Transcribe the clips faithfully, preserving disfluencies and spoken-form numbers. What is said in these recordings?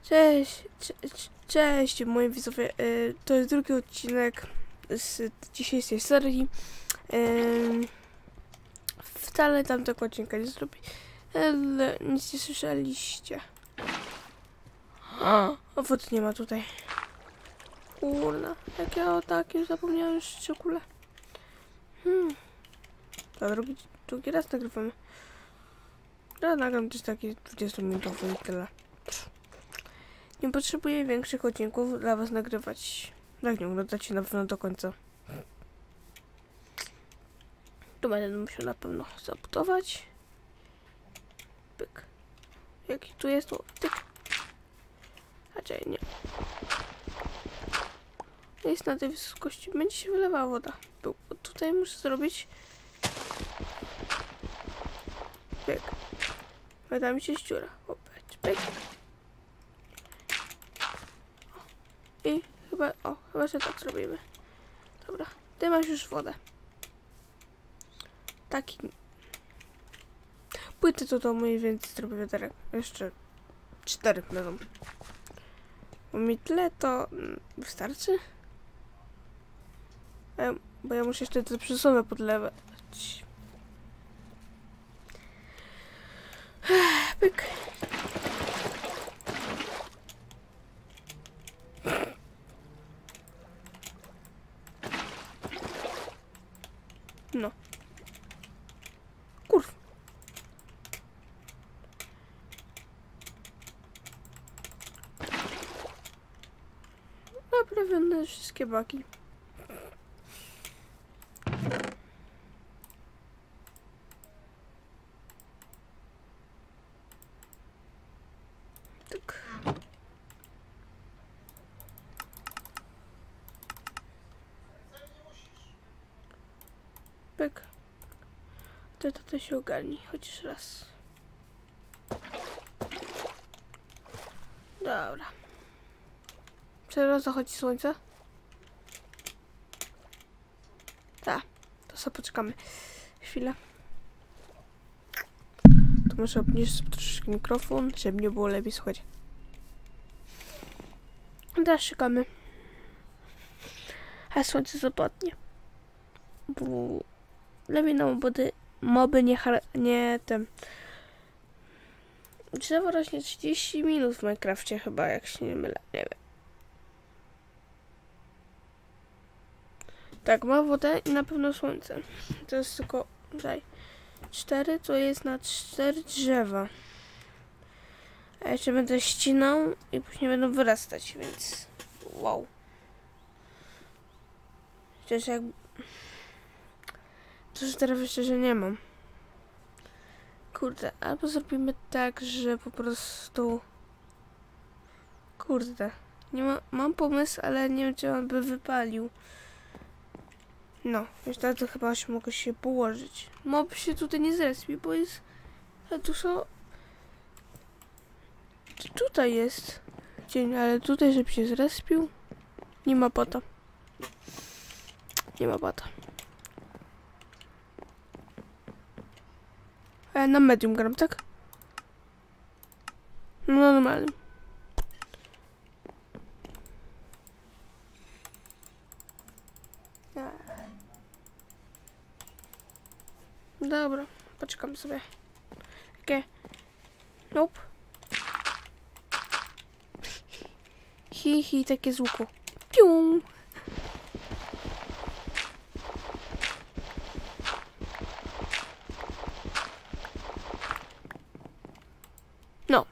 Cześć, cześć, cześć moi widzowie, yy, to jest drugi odcinek z dzisiejszej serii. Yy, wcale tamtego odcinka nie zrobi, ale nic nie słyszeliście. O, wody nie ma tutaj. Kurna, jak ja o takim zapomniałem już w ogóle. Hmm. To drugi, drugi raz nagrywamy. Ja nagram też taki dwudziestominutowy i tyle. Nie potrzebuję większych odcinków dla was nagrywać. Tak, nie oglądacie na pewno do końca. Tu będę musiał na pewno zabudować. Pyk. Jaki tu jest? Tu? Tyk. Raczej nie. Jest na tej wysokości. Będzie się wylewała woda. Bo tutaj muszę zrobić. Pyk. Wyda mi się ściura. Opać. Pyk. I chyba, o, chyba że tak zrobimy. Dobra, ty masz już wodę. Taki. Płyty to do mojej, więc zrobię wiaderek. Jeszcze cztery będą. Bo mi tyle to wystarczy? E, bo ja muszę jeszcze te przysłowie podlewać. Pyk. No. Kurw. Naprawione wszystkie baki. Tak. Pyk. To to się ogarni, chociaż raz. Dobra. Teraz zachodzi słońce? Tak, to sobie poczekamy. Chwilę. To muszę obniżyć sobie troszeczkę mikrofon, żeby nie było lepiej słychać. Teraz czekamy. A słońce zapadnie. Bo lepiej nam moby, moby nie, nie ten. Drzewo rośnie trzydzieści minut w Minecrafcie chyba, jak się nie mylę, nie wiem. Tak, ma wodę i na pewno słońce. To jest tylko, tutaj, cztery, to jest na cztery drzewa. A jeszcze będę ścinał i później będą wyrastać, więc wow. Chociaż jak... To już teraz jeszcze, że nie mam. Kurde, albo zrobimy tak, że po prostu... Kurde, nie ma... mam pomysł, ale nie wiem, czy on by wypalił. No, już teraz to chyba się mogę się położyć. Mob się tutaj nie zrespił, bo jest... A tu są... Tutaj jest dzień, ale tutaj, żeby się zrespił, nie ma bata. Nie ma bata. A ja na medium gram, tak? No normalnie. Dobra, poczekam sobie. Okej. Okay. Nope. Hi, hi, takie z łuku. Pium. No.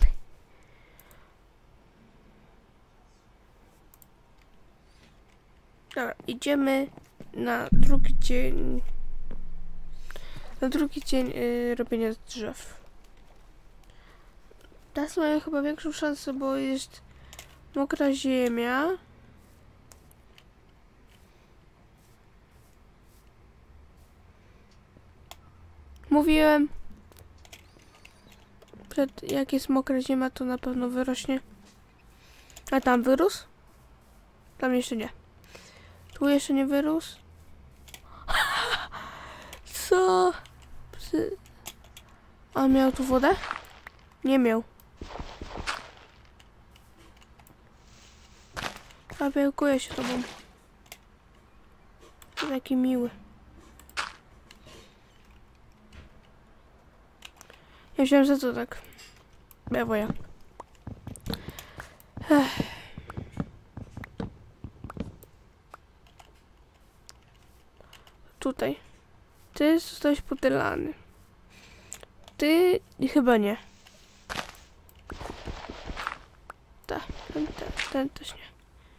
Dobra, idziemy na drugi dzień. Na drugi dzień yy, robienia drzew. Teraz mają chyba większą szansę, bo jest mokra ziemia. Mówiłem, że jak jest mokra ziemia, to na pewno wyrośnie. A tam wyrósł? Tam jeszcze nie. Tu jeszcze nie wyrósł. Co? Psy. A miał tu wodę? Nie miał. Opiekuję się tobą. Taki miły. Ja myślałem, że to tak. Brawo ja. Ech. Tutaj. Ty zostałeś potylany. Ty chyba nie. Tak, ten, ten, ten też nie.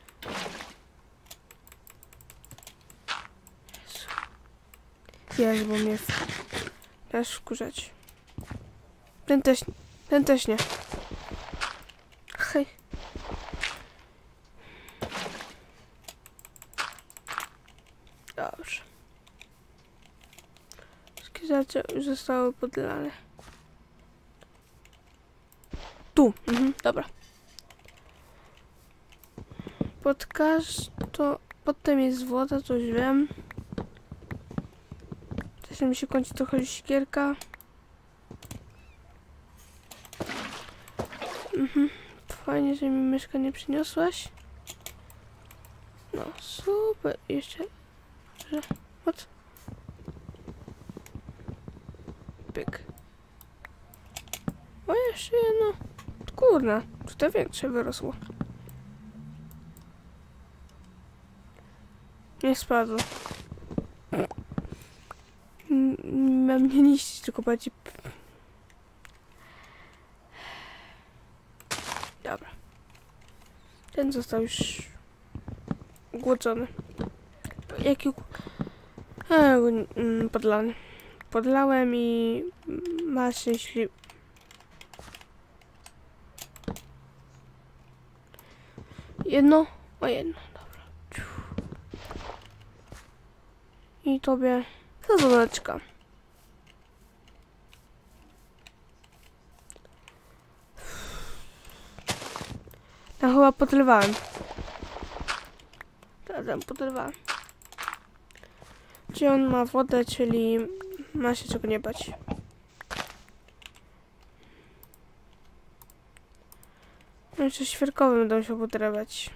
Jezu. Jezu, bo mnie też wkurzać. Ten też, ten też nie. Hej. Dobrze. Wszystkie rzeczy już zostały podlane. Tu. Mhm, dobra. Pod to pod tym jest woda, to już wiem. Też mi się kończy trochę siekierka. Mhm. Fajnie, że mi myszka nie przyniosłaś. No, super. Jeszcze... Że... What? Pyk. O, jeszcze jedno. Kurna, tutaj większe wyrosło. Nie spadło. Mam nie niszczyć, tylko bardziej... Dobra. Ten został już ugłodzony. Jaki... A, podlany. Podlałem i ma szczęśliwy... Jedno? O jedno, dobra. I tobie sadzoneczka. Ja chyba podlewałem. Razem podlewałem. Czyli on ma wodę, czyli ma się czego nie bać. No jeszcze świerkowym będą się podlewać.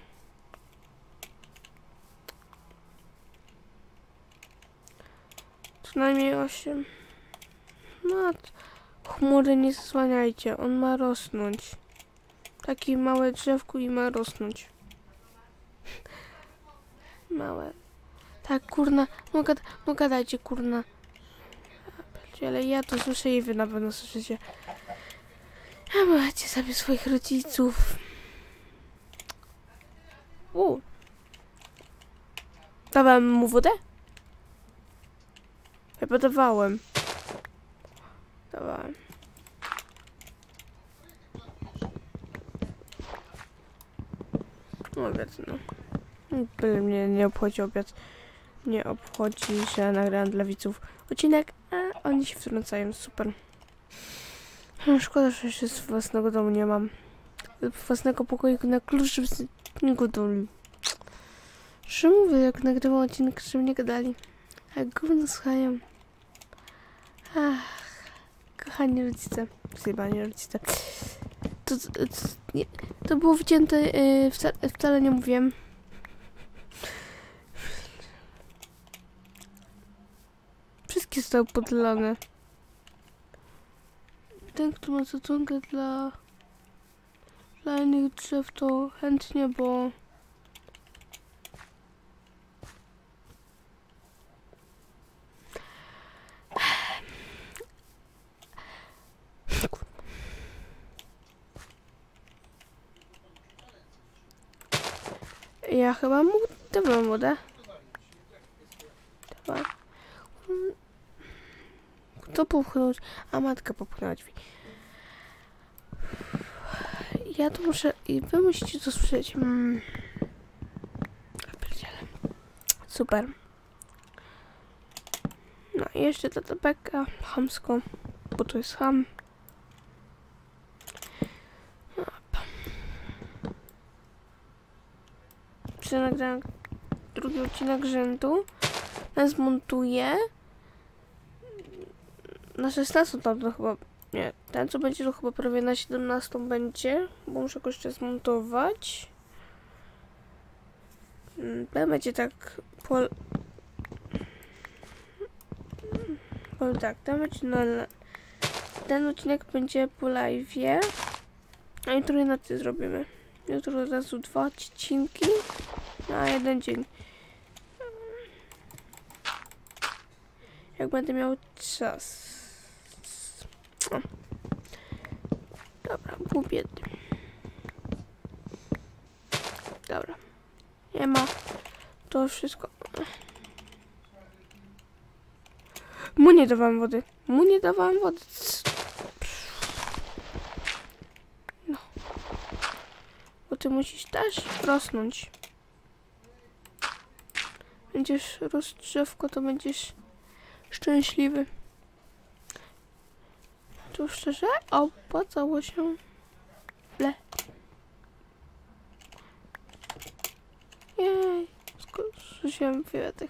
Co najmniej osiem. No, chmury nie zasłaniajcie, on ma rosnąć. Takie małe drzewku i ma rosnąć. Małe. Tak, kurna. No, gada, no gadajcie, kurna. Ale ja to słyszę i wy na pewno słyszycie. A macie sobie swoich rodziców. U. Dawałem mu wodę? Chyba dawałem. Dawałem. No obiad, no. Byle mnie nie obchodzi obiad. Nie obchodzi, że nagrałem dla widzów odcinek, a oni się wtrącają. Super. Szkoda, że jeszcze z własnego domu nie mam. Własnego pokoju na klucz z godoli. Że mówię, jak nagrywam odcinek, że mnie gadali. A gówno słuchają. Ach, kochani rodzice. Zjebani rodzice. To, to, to, nie, to było wcięte, yy, wcale, wcale nie mówiłem. Wszystkie zostały podlane. Ten, kto ma sadzonkę dla dla innych drzew, to chętnie, bo ja chyba mu dawałam wodę. Dawałam. Kto popchnął? A matka popchnęła drzwi. Ja to muszę... I wy musicie to słyszeć. Mm. Super. No i jeszcze ta tabeka chamsko, bo to jest ham. Czy nagram drugi odcinek rzędu. Zmontuję. Na szesnastą tam to chyba... Nie, ten co będzie to chyba prawie na siedemnastą będzie, bo muszę go jeszcze zmontować. Ten będzie tak po... Powiem tak, ten będzie na... Ten odcinek będzie po live'ie. A jutro na ty zrobimy. Jutro od razu dwa odcinki na jeden dzień. Jak będę miał czas. O. Dobra, pół biedy. Dobra. Nie ma. To wszystko. Mu nie dawałem wody. Mu nie dawałem wody. No. Bo ty musisz też rosnąć. Będziesz rósł drzewko, to będziesz szczęśliwy. Tu szczerze opłacało się. Ble. Jej. Zrzuciłem kwiatek.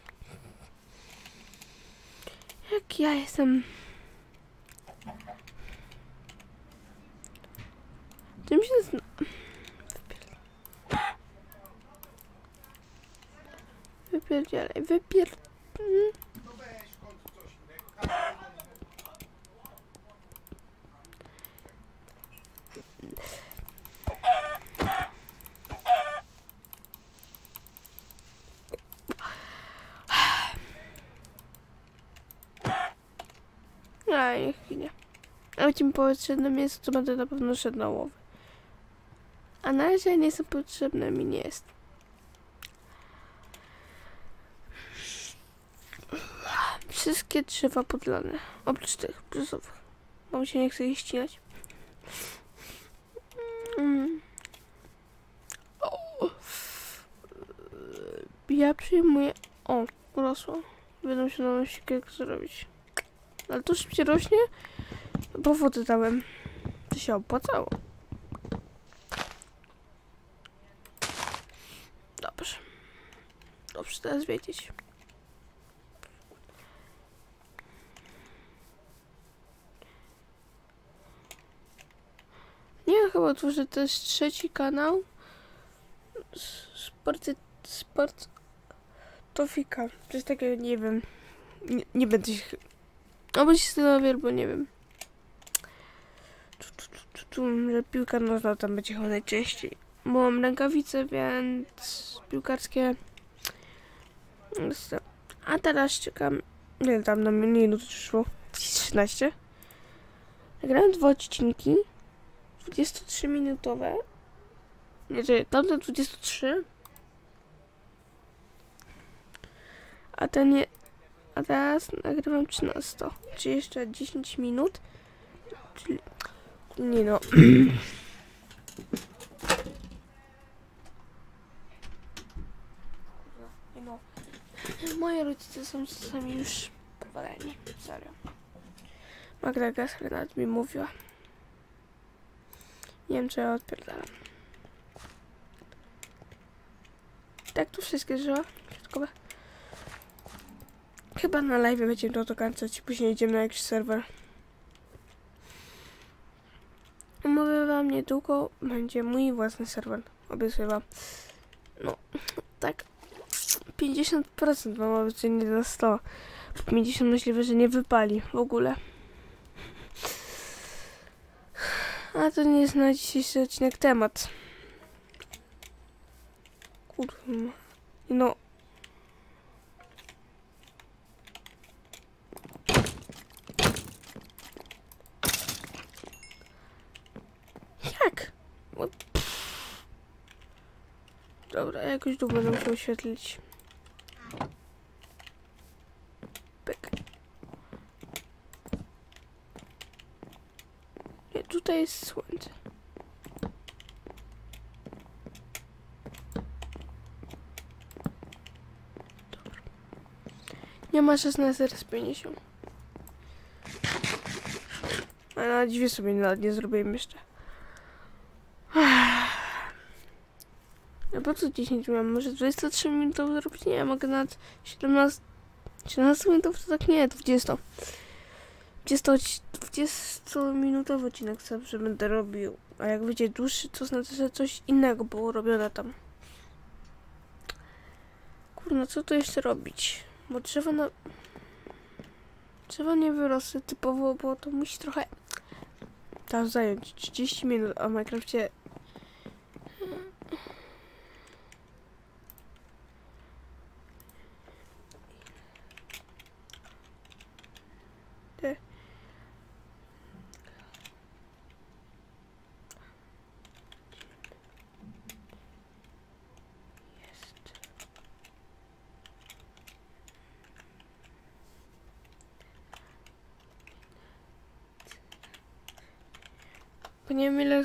Jak ja jestem... Tym się zna... Wypierdzielaj, wypier... Hmm. A, niech nie. A ci mi potrzebne miejsce, to będę na pewno szedł na łowy. A na razie nie są potrzebne, mi nie jest. Wszystkie drzewa podlane. Oprócz tych brzozowych. Bo mi się nie chce ich ścinać. Mm. O. Ja przyjmuję... O, urosło. Będę się na jak zrobić. Ale to szybciej rośnie, bo wody dałem. To się opłacało. Dobrze. Dobrze teraz wiedzieć. Nie wiem, chyba tworzę też trzeci kanał. Sport... Sport... Tofika. To jest takie, nie wiem. Nie, nie będę się... Albo się zastanawiam, bo nie wiem. Tu, tu, tu, tu, tu, że piłka nożna tam będzie chyba najczęściej. Bo mam rękawice, więc piłkarskie. A teraz czekam. Nie tam na minutę przyszło. trzynaście. Nagrałem dwa odcinki. dwudziestotrzy-minutowe. Nie, czekaj, tamten dwadzieścia trzy. A ten nie... A teraz nagrywam trzynaście. Czyli jeszcze dziesięć minut. Czyli... Nie no. no. Moje rodzice są czasami już powaleni. Serio. Magda Gaskar nawet mi mówiła. Nie wiem, co ja odpierdalam. Tak, tu wszystkie drzewa środkowe. Chyba na live będziemy to dokończać, później idziemy na jakiś serwer. Mówię wam, niedługo będzie mój własny serwer. Obiecuję wam. No, tak. pięćdziesiąt procent mam obecnie na sto. pięćdziesiąt procent możliwe, że nie wypali w ogóle. A to nie jest na dzisiejszy odcinek temat. Kurwa. No. Jak? O, dobra, jakoś tu będę musiał oświetlić. Pyk. Nie, tutaj jest słońce. Dobra. Nie ma szesnaście, teraz pięćdziesiąt. A na dziwię sobie nawet nie zrobiłem jeszcze. No po co dziesięć miałem? Może dwadzieścia trzy minuty zrobić? Nie, mogę nawet siedemnaście... siedemnaście minutów to tak nie, dwadzieścia. dwudziestominutowy odcinek zawsze będę robił. A jak będzie dłuższy, to znaczy, że coś innego było robione tam. Kurna, co tu jeszcze robić? Bo drzewo na... Drzewo nie wyrosły typowo, bo to musi trochę... Tam zająć trzydzieści minut, a w Minecrafcie... Te... Bo nie wiem ile...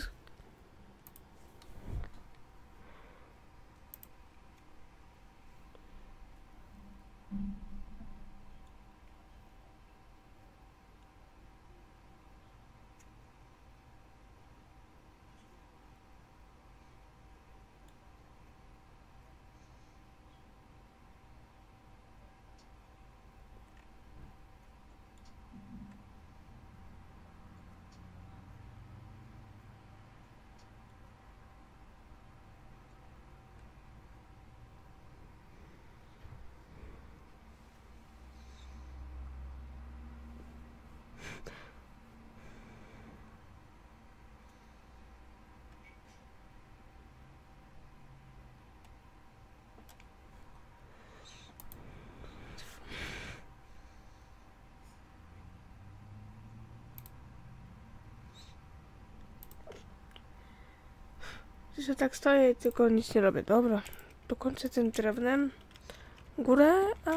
Że tak stoję i tylko nic nie robię. Dobra, dokończę tym drewnem górę, a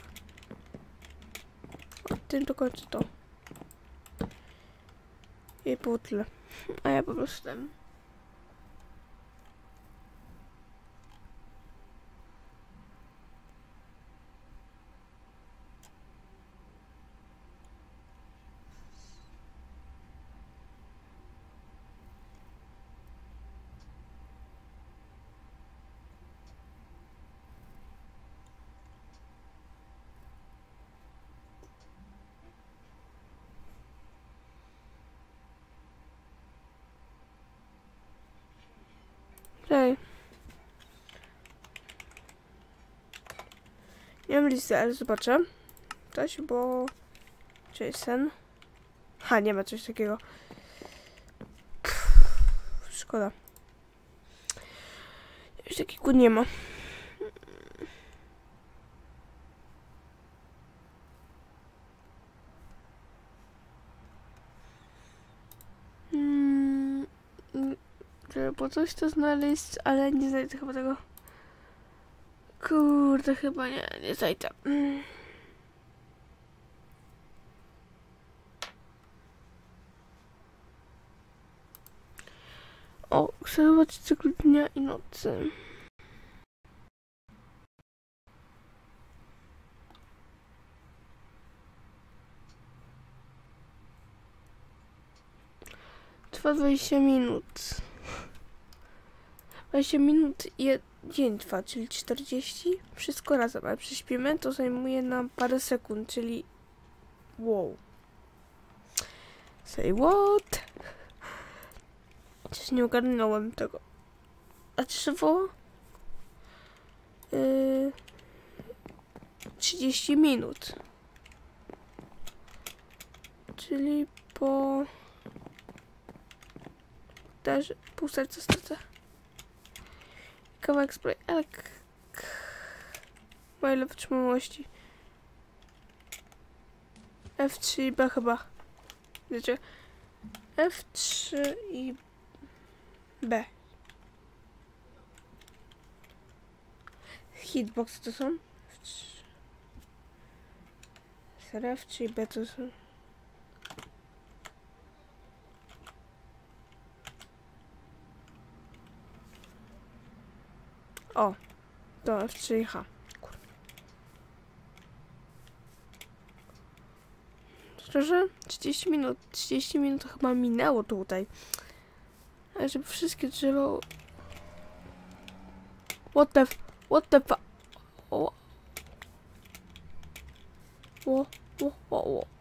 od tym dokończę to. I było tyle. A ja po prostu tam. Hej. Nie mam listy, ale zobaczę. Coś, bo... Jason. Ha, nie ma coś takiego. Pff, szkoda. Już takiego nie ma. Hmm, trzeba coś to znaleźć, ale nie znajdę chyba tego. Kurde, chyba nie, nie znajdę. Mm. O, chcę zobaczyć cykl dnia i nocy. Trwa dwadzieścia minut. dwadzieścia minut i dzień trwa, czyli czterdzieści. Wszystko razem, ale prześpimy, to zajmuje nam parę sekund, czyli... Wow. Say what? Przecież nie ogarnąłem tego. A drzewo? Yy, trzydzieści minut. Czyli po... Też pół serca stracę. Kawałek spray, ale... Ma ile wytrzymałości? F trzy i B chyba. Wiecie? F trzy i B. Hitbox to są? F trzy. Serio? F trzy i B to są? O, to F trzy i H. Szczerze? trzydzieści minut. trzydzieści minut to chyba minęło tutaj. Ale żeby wszystkie drzewa... What the f... What the f... O... O... O... O... O...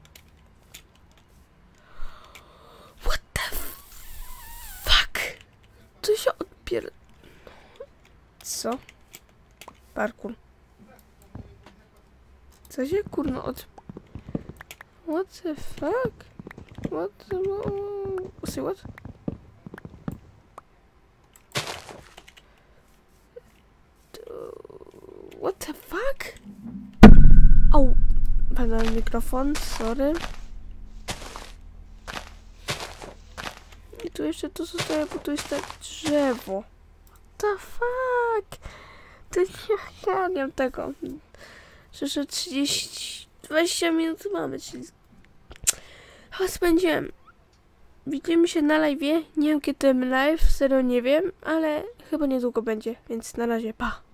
What the fuck? Co się odpier... Co? Parkour. Co się kurno od... What the fuck? What the... Say what? What the fuck? O! Padł mikrofon, sorry. I tu jeszcze tu zostaje, bo tu jest tak drzewo. What the fuck? To nie ogarniam tego. Że trzydzieści... dwadzieścia minut mamy, czyli... Chyba spędziłem. Widzimy się na live'ie. Nie wiem kiedy ten live, serio nie wiem, ale chyba niedługo będzie, więc na razie, pa!